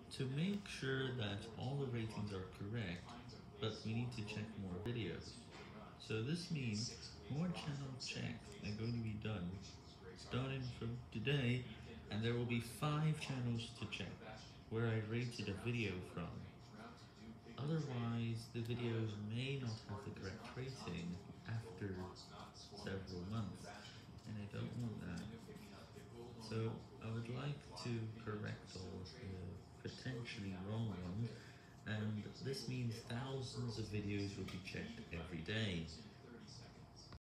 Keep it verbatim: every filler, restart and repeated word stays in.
To make sure that all the ratings are correct, but we need to check more videos. So this means more channel checks are going to be done starting from today, and there will be five channels to check where I rated a video from. Otherwise, the videos may not have the correct rating after several months, and I don't want that. So I would like to correct all the potentially wrong ones, and this means thousands of videos will be checked every day.